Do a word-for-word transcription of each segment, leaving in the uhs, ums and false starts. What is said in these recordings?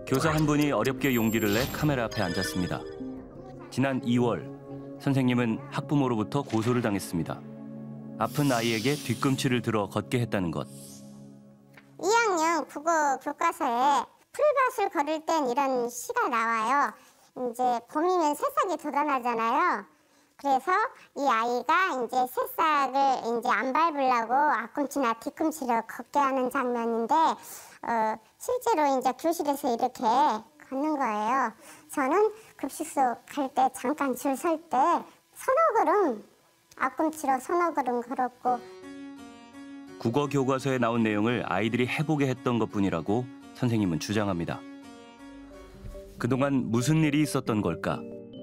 교사 한 분이 어렵게 용기를 내 카메라 앞에 앉았습니다. 지난 이월 선생님은 학부모로부터 고소를 당했습니다. 아픈 아이에게 뒤꿈치를 들어 걷게 했다는 것. 이 학년 국어 교과서에 풀밭을 걸을 땐 이런 시가 나와요. 이제 봄이면 새싹이 돋아나잖아요. 그래서 이 아이가 이제 새싹을 이제 안 밟으려고 앞꿈치나 뒤꿈치를 걷게 하는 장면인데 어, 실제로 이제 교실에서 이렇게 걷는 거예요. 저는 급식소 갈 때 잠깐 줄 설 때 서너 걸음 앞꿈치로 서너 걸음 걸었고. 국어 교과서에 나온 내용을 아이들이 해보게 했던 것뿐이라고 선생님은 주장합니다. 그동안 무슨 일이 있었던 걸까?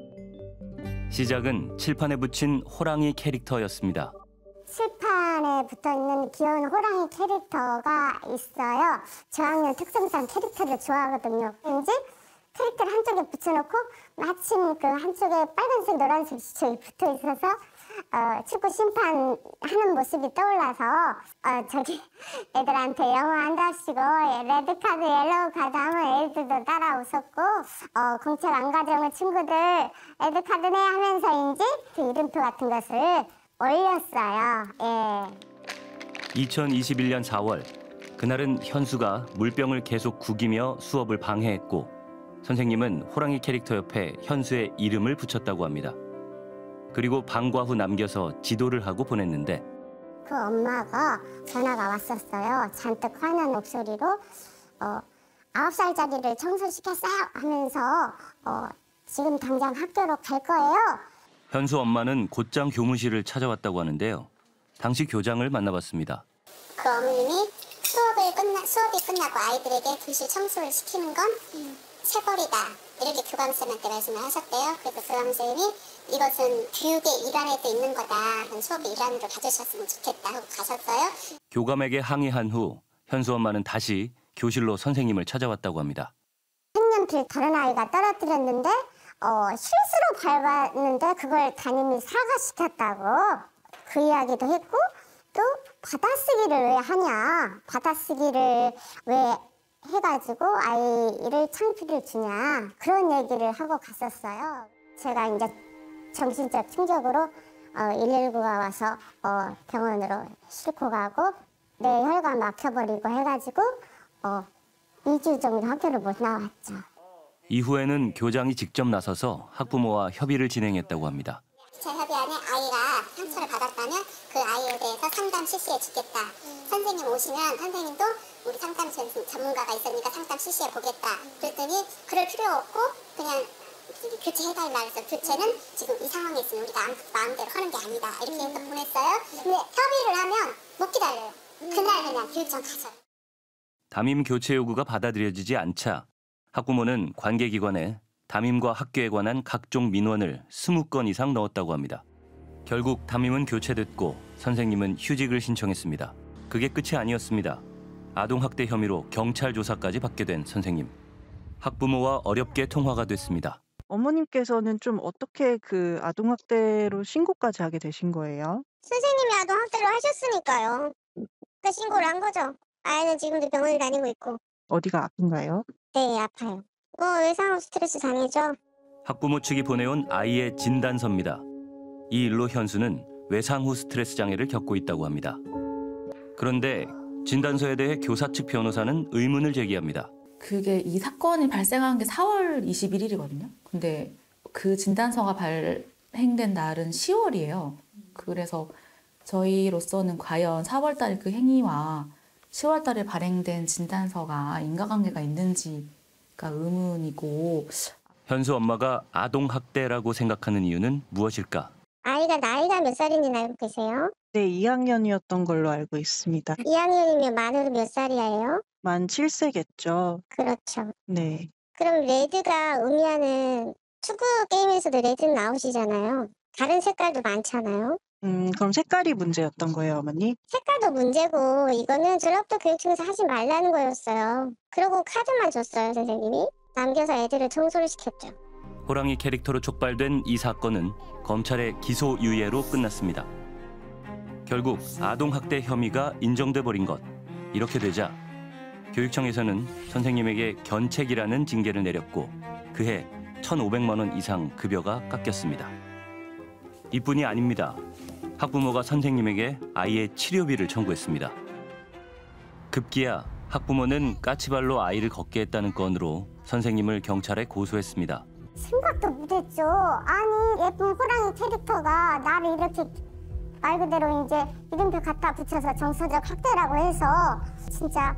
시작은 칠판에 붙인 호랑이 캐릭터였습니다. 칠판에 붙어있는 귀여운 호랑이 캐릭터가 있어요. 저학년 특성상 캐릭터를 좋아하거든요. 이제 캐릭터를 한쪽에 붙여놓고 마침 그 한쪽에 빨간색, 노란색 지점이 붙어있어서 어, 축구 심판하는 모습이 떠올라서 어, 저기 애들한테 영어 한답시고 레드카드, 옐로우카드 하면 애들도 따라 웃었고 어, 공책 안 가져온 친구들 레드카드네 하면서인지 그 이름표 같은 것을 올렸어요. 예. 이천이십일 년 사월, 그날은 현수가 물병을 계속 구기며 수업을 방해했고 선생님은 호랑이 캐릭터 옆에 현수의 이름을 붙였다고 합니다. 그리고 방과 후 남겨서 지도를 하고 보냈는데 그 엄마가 전화가 왔었어요. 잔뜩 화난 목소리로 어, 아홉 살짜리를 청소시켰어요 하면서 어, 지금 당장 학교로 갈 거예요. 현수 엄마는 곧장 교무실을 찾아왔다고 하는데요. 당시 교장을 만나봤습니다. 그 어머님이 수업을 끝나, 수업이 끝나고 아이들에게 교실 청소를 시키는 건 체벌이다. 이렇게 교감쌤한테 말씀을 하셨대요. 그래서 교감쌤이 이것은 교육의 일환에도 있는 거다. 수업의 일환으로 가져셨으면 좋겠다 하고 가셨어요. 교감에게 항의한 후 현수 엄마는 다시 교실로 선생님을 찾아왔다고 합니다. 색연필 다른 아이가 떨어뜨렸는데 어, 실수로 밟았는데 그걸 담임이 사과시켰다고 그 이야기도 했고 또 받아쓰기를 왜 하냐. 받아쓰기를 왜 해가지고 아이를 창피를 주냐. 그런 얘기를 하고 갔었어요. 제가 이제 정신적 충격으로 어, 일일구가 와서 어, 병원으로 싣고 가고 내 혈관 막혀버리고 해가지고 어, 이 주 정도 학교를 못 나왔죠. 이후에는 교장이 직접 나서서 학부모와 협의를 진행했다고 합니다. 제 협의안에 아이가 상처를 받았다면 그 아이에 대해서 상담 실시해 주겠다. 음. 선생님 오시면 선생님도 우리 상담 전문가가 있으니까 상담 실시해 보겠다. 그랬더니 그럴 필요 없고 그냥 교체해달라 그래서 교체는 지금 이 상황에 있으면 우리가 마음대로 하는 게 아니다. 이렇게 해서 보냈어요. 근데 협의를 하면 못 기다려요. 그날 그냥 교육청 가서. 담임 교체 요구가 받아들여지지 않자 학부모는 관계기관에 담임과 학교에 관한 각종 민원을 스무 건 이상 넣었다고 합니다. 결국 담임은 교체됐고 선생님은 휴직을 신청했습니다. 그게 끝이 아니었습니다. 아동학대 혐의로 경찰 조사까지 받게 된 선생님. 학부모와 어렵게 통화가 됐습니다. 어머님께서는 좀 어떻게 그 아동학대로 신고까지 하게 되신 거예요? 선생님이 아동학대를 하셨으니까요. 그 신고를 한 거죠. 아이는 지금도 병원에 다니고 있고. 어디가 아픈가요? 네, 아파요. 뭐 외상후 스트레스 장애죠. 학부모 측이 보내온 아이의 진단서입니다. 이 일로 현수는 외상후 스트레스 장애를 겪고 있다고 합니다. 그런데 진단서에 대해 교사 측 변호사는 의문을 제기합니다. 그게 이 사건이 발생한 게 사월 이십일일이거든요. 근데 그 진단서가 발행된 날은 시월이에요. 그래서 저희로서는 과연 사월 달 그 행위와 시월 달에 발행된 진단서가 인과관계가 있는지가 의문이고. 현수 엄마가 아동학대라고 생각하는 이유는 무엇일까? 아이가 나이가 몇 살인지 알고 계세요? 네, 이 학년이었던 걸로 알고 있습니다. 이 학년이면 만으로 몇 살이에요? 만 칠 세겠죠. 그렇죠. 네. 그럼 레드가 의미하는 축구 게임에서도 레드 나오시잖아요. 다른 색깔도 많잖아요. 음, 그럼 색깔이 문제였던 거예요, 어머니? 색깔도 문제고 이거는 전학도 교육청에서 하지 말라는 거였어요. 그리고 카드만 줬어요, 선생님이. 남겨서 애들을 청소를 시켰죠. 호랑이 캐릭터로 촉발된 이 사건은 검찰의 기소유예로 끝났습니다. 결국 아동학대 혐의가 인정돼 버린 것. 이렇게 되자 교육청에서는 선생님에게 견책이라는 징계를 내렸고 그해 천오백만 원 이상 급여가 깎였습니다. 이뿐이 아닙니다. 학부모가 선생님에게 아이의 치료비를 청구했습니다. 급기야 학부모는 까치발로 아이를 걷게 했다는 건으로 선생님을 경찰에 고소했습니다. 생각도 못했죠. 아니 예쁜 호랑이 캐릭터가 나를 이렇게 말 그대로 이제 이름표 갖다 붙여서 정서적 학대라고 해서 진짜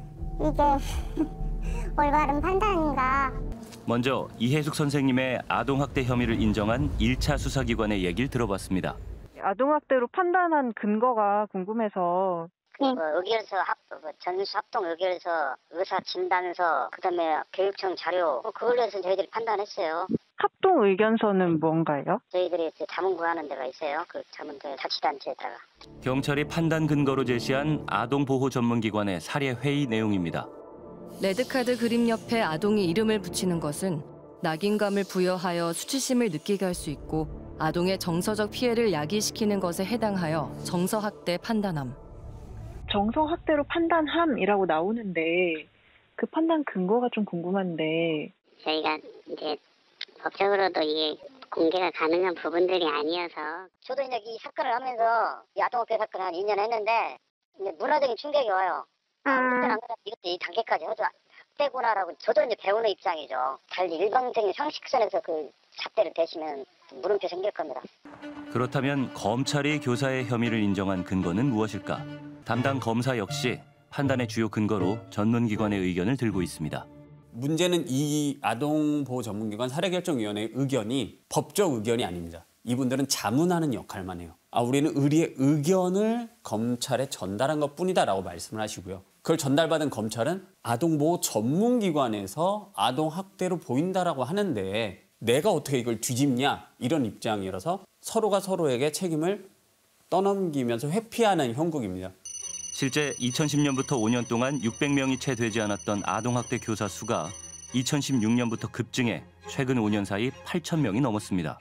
이게 올바른 판단인가. 먼저 이혜숙 선생님의 아동학대 혐의를 인정한 일 차 수사기관의 얘기를 들어봤습니다. 아동학대로 판단한 근거가 궁금해서. 그 의결서, 합, 전수 합동 의결서, 의사 진단서, 그다음에 교육청 자료, 그걸로 해서 저희들이 판단했어요. 합동 의견서는 뭔가요? 저희들이 자문 구하는 데가 있어요. 그 자문 그 자치단체에다가. 경찰이 판단 근거로 제시한 아동보호 전문기관의 사례 회의 내용입니다. 레드카드 그림 옆에 아동이 이름을 붙이는 것은 낙인감을 부여하여 수치심을 느끼게 할 수 있고 아동의 정서적 피해를 야기시키는 것에 해당하여 정서학대 판단함. 정서학대로 판단함이라고 나오는데 그 판단 근거가 좀 궁금한데. 저희가 이제 법적으로도 이게 공개가 가능한 부분들이 아니어서 저도 이제 이 사건을 하면서 이 아동학대 사건을 한 이 년 했는데 이제 문화적인 충격이 와요. 아, 음. 이것도 이 단계까지 해도 학대구나라고 저도 이제 배우는 입장이죠. 달리 일방적인 상식선에서 그 잣대를 대시면 물음표 생길 겁니다. 그렇다면 검찰이 교사의 혐의를 인정한 근거는 무엇일까? 담당 검사 역시 판단의 주요 근거로 전문기관의 의견을 들고 있습니다. 문제는 이 아동보호전문기관 사례결정위원회의 의견이 법적 의견이 아닙니다. 이분들은 자문하는 역할만 해요. 아, 우리는 우리의 의견을 검찰에 전달한 것뿐이다라고 말씀을 하시고요. 그걸 전달받은 검찰은 아동보호 전문기관에서 아동학대로 보인다라고 하는데 내가 어떻게 이걸 뒤집냐 이런 입장이라서 서로가 서로에게 책임을 떠넘기면서 회피하는 형국입니다. 실제 이천십 년부터 오 년 동안 육백 명이 채 되지 않았던 아동학대 교사 수가 이천십육 년부터 급증해 최근 오 년 사이 팔천 명이 넘었습니다.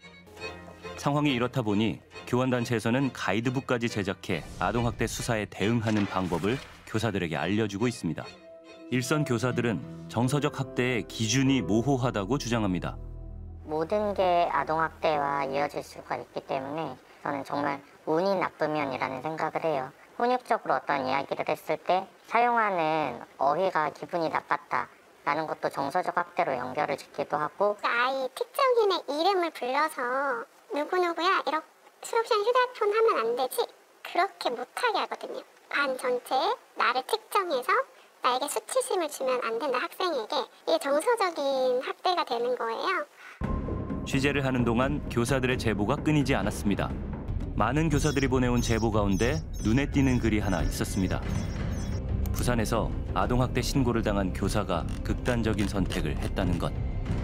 상황이 이렇다 보니 교원단체에서는 가이드북까지 제작해 아동학대 수사에 대응하는 방법을 교사들에게 알려주고 있습니다. 일선 교사들은 정서적 학대의 기준이 모호하다고 주장합니다. 모든 게 아동학대와 이어질 수가 있기 때문에 저는 정말 운이 나쁘면이라는 생각을 해요. 훈육적으로 어떤 이야기를 했을 때 사용하는 어휘가 기분이 나빴다라는 것도 정서적 학대로 연결을 짓기도 하고 아이 특정인의 이름을 불러서 누구누구야 이렇게 수업시간 휴대폰 하면 안 되지 그렇게 못하게 하거든요. 반 전체에 나를 특정해서 나에게 수치심을 주면 안 된다 학생에게. 이게 정서적인 학대가 되는 거예요. 취재를 하는 동안 교사들의 제보가 끊이지 않았습니다. 많은 교사들이 보내온 제보 가운데 눈에 띄는 글이 하나 있었습니다. 부산에서 아동학대 신고를 당한 교사가 극단적인 선택을 했다는 것.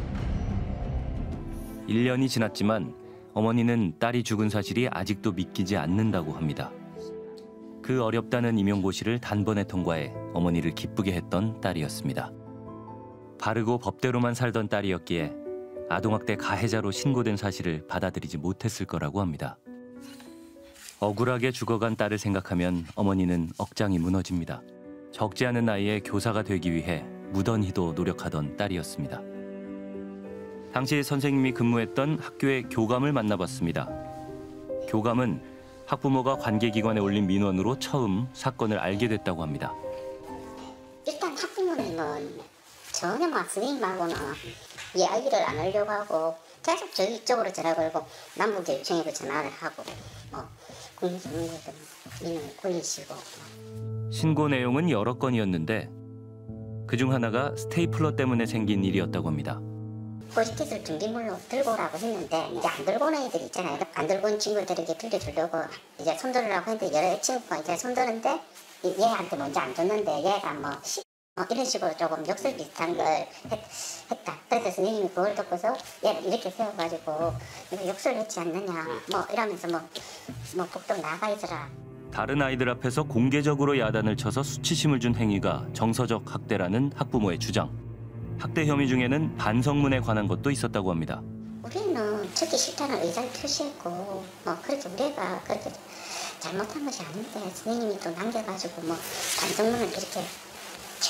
일 년이 지났지만 어머니는 딸이 죽은 사실이 아직도 믿기지 않는다고 합니다. 그 어렵다는 임용고시를 단번에 통과해 어머니를 기쁘게 했던 딸이었습니다. 바르고 법대로만 살던 딸이었기에 아동학대 가해자로 신고된 사실을 받아들이지 못했을 거라고 합니다. 억울하게 죽어간 딸을 생각하면 어머니는 억장이 무너집니다. 적지 않은 나이에 교사가 되기 위해 무던히도 노력하던 딸이었습니다. 당시 선생님이 근무했던 학교의 교감을 만나봤습니다. 교감은 학부모가 관계기관에 올린 민원으로 처음 사건을 알게 됐다고 합니다. 일단 학부모는 뭐 전혀 막 선생님하고는 이야기를 안 하려고 하고 계속 저희 쪽으로 전화 걸고 남부교육청에도 전화를 하고 뭐 국민선거도 민원을 올리시고. 신고 내용은 여러 건이었는데 그중 하나가 스테이플러 때문에 생긴 일이었다고 합니다. 포스트잇을 준비물로 들고 오라고 했는데 이제 안 들고 온 애들 있잖아요. 안 들고 온 친구들에게 빌려주려고 이제 손들으라고 했는데 여러 친구가 이제 손드는데 얘한테 먼저 안 줬는데 얘가 뭐 시, 어, 이런 식으로 조금 욕설 비슷한 걸 했, 했다. 그래서 선생님이 그걸 듣고서 얘 이렇게 세워가지고 이거 욕설했지 않느냐 뭐 이러면서 뭐, 뭐 복도 나가 있으라. 다른 아이들 앞에서 공개적으로 야단을 쳐서 수치심을 준 행위가 정서적 학대라는 학부모의 주장. 학대 혐의 중에는 반성문에 관한 것도 있었다고 합니다. 우리는 듣기 싫다는 의사를 표시했고 뭐 그렇게 우리가 그렇게 잘못한 것이 아닌데 선생님이 또 남겨가지고 뭐 반성문을 이렇게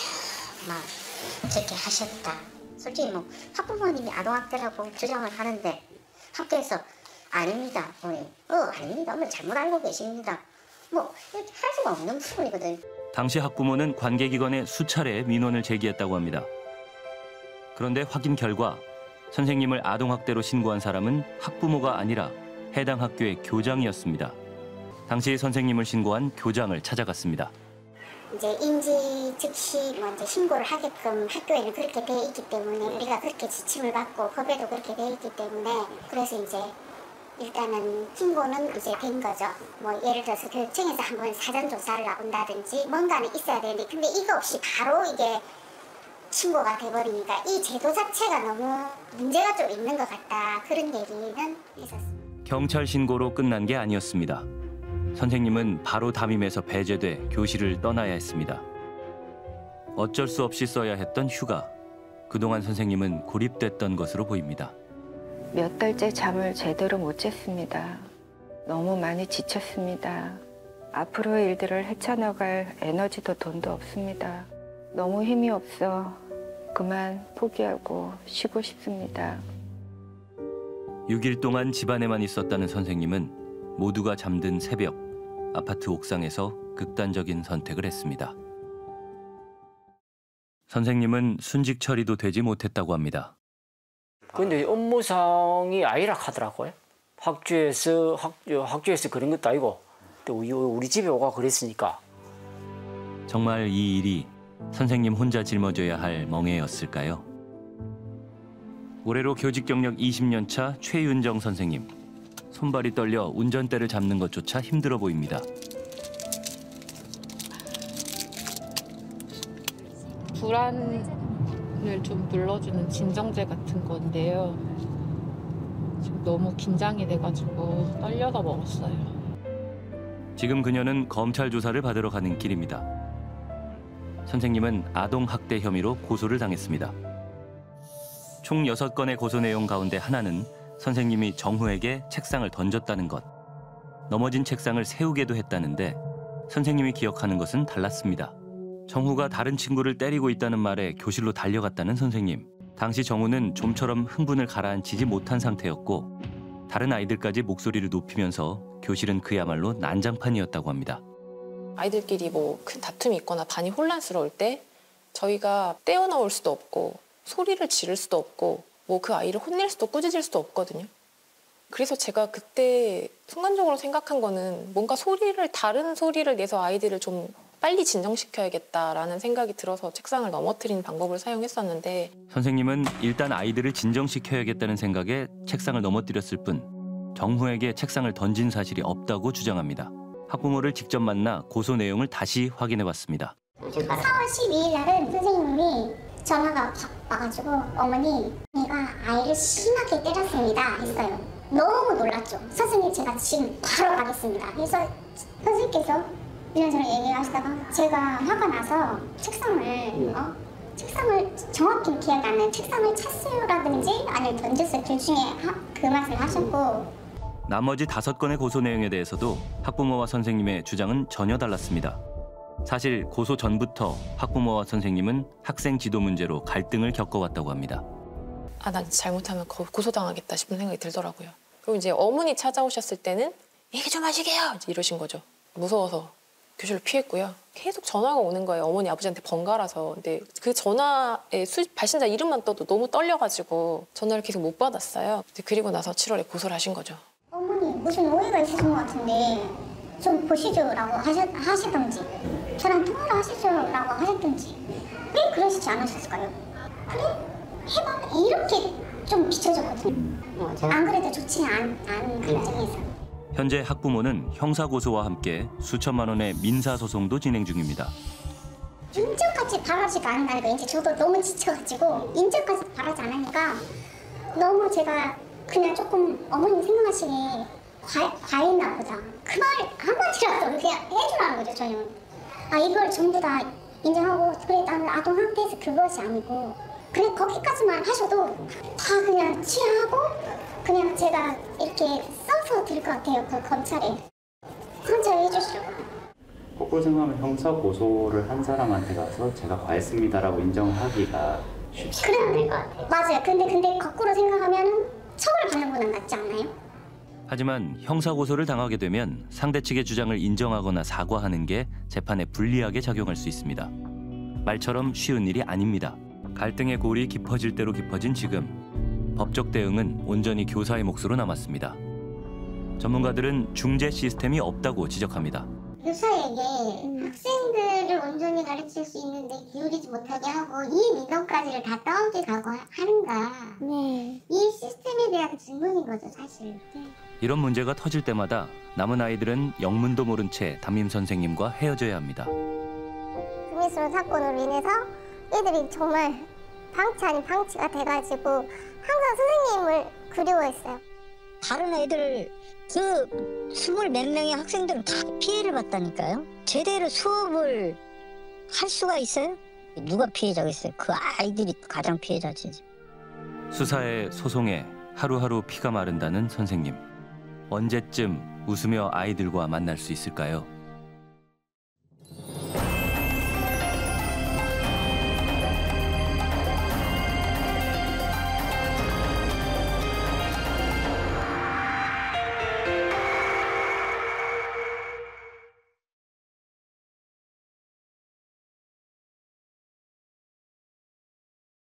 막 저렇게 하셨다. 솔직히 뭐 학부모님이 아동학대라고 주장을 하는데 학교에서 아닙니다, 어머니. 어, 아닙니다. 어머니 잘못 알고 계십니다. 뭐 이렇게 할 수가 없는 부분이거든. 당시 학부모는 관계기관에 수차례 민원을 제기했다고 합니다. 그런데 확인 결과 선생님을 아동학대로 신고한 사람은 학부모가 아니라 해당 학교의 교장이었습니다. 당시 선생님을 신고한 교장을 찾아갔습니다. 이제 인지 즉시 먼저 신고를 하게끔 학교에는 그렇게 돼 있기 때문에 우리가 그렇게 지침을 받고 법에도 그렇게 돼 있기 때문에 그래서 이제 일단은 신고는 이제 된 거죠. 뭐 예를 들어서 교육청에서 한번 사전 조사를 나온다든지 뭔가는 있어야 되는데 근데 이거 없이 바로 이게 신고가 돼버리니까 이 제도 자체가 너무 문제가 좀 있는 것 같다. 그런 얘기는 있었습니다. 경찰 신고로 끝난 게 아니었습니다. 선생님은 바로 담임에서 배제돼 교실을 떠나야 했습니다. 어쩔 수 없이 써야 했던 휴가. 그동안 선생님은 고립됐던 것으로 보입니다. 몇 달째 잠을 제대로 못 잤습니다. 너무 많이 지쳤습니다. 앞으로의 일들을 헤쳐나갈 에너지도 돈도 없습니다. 너무 힘이 없어 그만 포기하고 쉬고 싶습니다. 육 일 동안 집안에만 있었다는 선생님은 모두가 잠든 새벽 아파트 옥상에서 극단적인 선택을 했습니다. 선생님은 순직 처리도 되지 못했다고 합니다. 근데 업무상이 아니라 하더라고요. 학교에서 학, 학교에서 그런 것도 아니고 또 우리, 우리 집에 오가 그랬으니까. 정말 이 일이 선생님 혼자 짊어져야 할 멍해였을까요? 올해로 교직 경력 이십 년 차 최윤정 선생님. 손발이 떨려 운전대를 잡는 것조차 힘들어 보입니다. 불안을 좀 눌러주는 진정제 같은 건데요. 지금 너무 긴장이 돼가지고 떨려서 먹었어요. 지금 그녀는 검찰 조사를 받으러 가는 길입니다. 선생님은 아동학대 혐의로 고소를 당했습니다. 총 여섯 건의 고소 내용 가운데 하나는 선생님이 정후에게 책상을 던졌다는 것, 넘어진 책상을 세우게도 했다는데 선생님이 기억하는 것은 달랐습니다. 정후가 다른 친구를 때리고 있다는 말에 교실로 달려갔다는 선생님. 당시 정후는 좀처럼 흥분을 가라앉히지 못한 상태였고 다른 아이들까지 목소리를 높이면서 교실은 그야말로 난장판이었다고 합니다. 아이들끼리 뭐 큰 다툼이 있거나 반이 혼란스러울 때 저희가 떼어놓을 수도 없고 소리를 지를 수도 없고 뭐 그 아이를 혼낼 수도 꾸짖을 수도 없거든요. 그래서 제가 그때 순간적으로 생각한 거는 뭔가 소리를 다른 소리를 내서 아이들을 좀 빨리 진정시켜야겠다라는 생각이 들어서 책상을 넘어뜨리는 방법을 사용했었는데 선생님은 일단 아이들을 진정시켜야겠다는 생각에 책상을 넘어뜨렸을 뿐 정후에게 책상을 던진 사실이 없다고 주장합니다. 학부모를 직접 만나 고소 내용을 다시 확인해봤습니다. 사월 십이일 날은 선생님이 전화가 와가지고 어머니 내가 아이를 심하게 때렸습니다 했어요. 너무 놀랐죠. 선생님 제가 지금 바로 가겠습니다. 그래서 선생님께서 이런저런 얘기하시다가 제가 화가 나서 책상을 어? 책상을 정확히 기억이 안 나요. 책상을 찼어요라든지 아니면 던졌어요. 둘 중에 하, 그 말씀을 하셨고 나머지 다섯 건의 고소 내용에 대해서도 학부모와 선생님의 주장은 전혀 달랐습니다. 사실 고소 전부터 학부모와 선생님은 학생 지도 문제로 갈등을 겪어왔다고 합니다. 아, 나 잘못하면 고소당하겠다 싶은 생각이 들더라고요. 그리고 이제 어머니 찾아오셨을 때는 얘기 좀 하시게요 이러신 거죠. 무서워서 교실로 피했고요. 계속 전화가 오는 거예요. 어머니 아버지한테 번갈아서. 근데 그 전화에 수, 발신자 이름만 떠도 너무 떨려가지고 전화를 계속 못 받았어요. 그리고 나서 칠월에 고소를 하신 거죠. 어머니 무슨 오해가 있으신 것 같은데 좀 보시죠라고 하셨, 하시던지 저랑 통화를 하시죠라고 하셨던지 왜 그러시지 않으셨을까요? 그래? 해봐 이렇게 좀 비춰졌거든요. 안 그래도 좋지 않은 감정에서. 현재 학부모는 형사고소와 함께 수천만 원의 민사소송도 진행 중입니다. 인정까지 바라지가 않는다니까 이제 저도 너무 지쳐가지고 인정까지 바라지 않으니까 너무 제가 그냥 조금 어머님 생각하시기에 과, 과했나 보다. 그 말 한마디라도 그냥 해주라는 거죠, 저는. 아, 이걸 전부 다 인정하고 그래 나는 아동학대에서 그것이 아니고 그래 거기까지만 하셔도 다 그냥 취하고 그냥 제가 이렇게 써서 드릴 것 같아요, 그 검찰에. 선처해 주시려고. 거꾸로 생각하면 형사 고소를 한 사람한테 가서 제가 과했습니다라고 인정하기가 쉽지 그래 안 될 것 같아요. 맞아요. 근데 근데 거꾸로 생각하면 처벌받는 보다 낫지 않나요? 하지만 형사고소를 당하게 되면 상대 측의 주장을 인정하거나 사과하는 게 재판에 불리하게 작용할 수 있습니다. 말처럼 쉬운 일이 아닙니다. 갈등의 골이 깊어질 대로 깊어진 지금 법적 대응은 온전히 교사의 몫으로 남았습니다. 전문가들은 중재 시스템이 없다고 지적합니다. 교사에게 학생들을 온전히 가르칠 수 있는데 기울이지 못하게 하고 이 민원까지를 다 떠넘겨가고 하는가. 네. 이 시스템에 대한 질문인 거죠, 사실. 네. 이런 문제가 터질 때마다 남은 아이들은 영문도 모른 채 담임 선생님과 헤어져야 합니다. 불미스러운 사건으로 인해서 애들이 정말 방치 아닌 방치가 돼가지고 항상 선생님을 그리워했어요. 다른 애들 그 스물 몇 명의 학생들은 다 피해를 봤다니까요. 제대로 수업을 할 수가 있어요? 누가 피해자겠어요? 그 아이들이 가장 피해자지. 수사에 소송에 하루하루 피가 마른다는 선생님. 언제쯤 웃으며 아이들과 만날 수 있을까요?